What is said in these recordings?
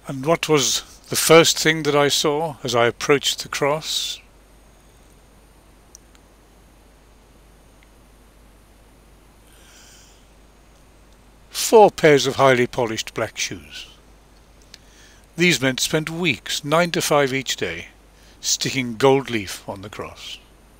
And what was the first thing that I saw as I approached the cross? Four pairs of highly polished black shoes. These men spent weeks, 9 to 5 each day, sticking gold leaf on the cross.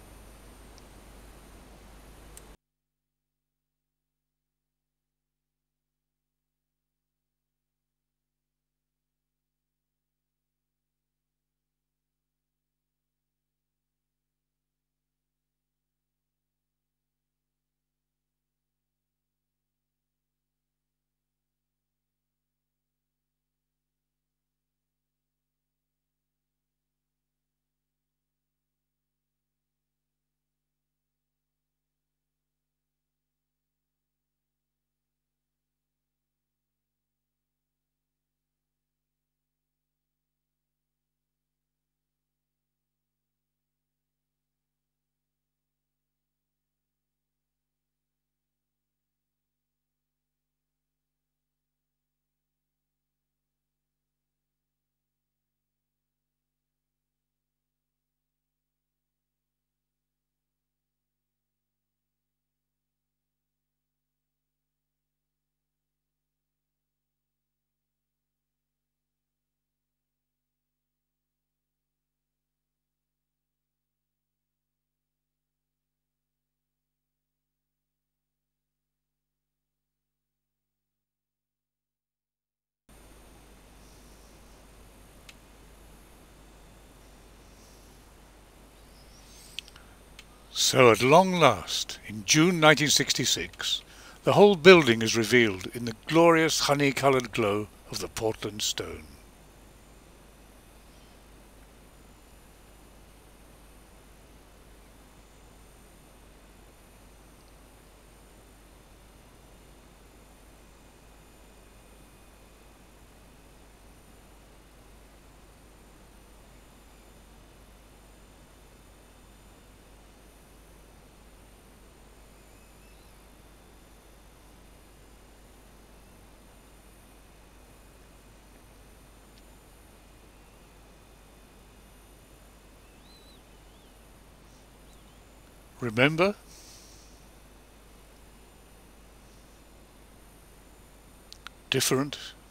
So at long last, in June 1966, the whole building is revealed in the glorious honey-coloured glow of the Portland stone. Remember? Different,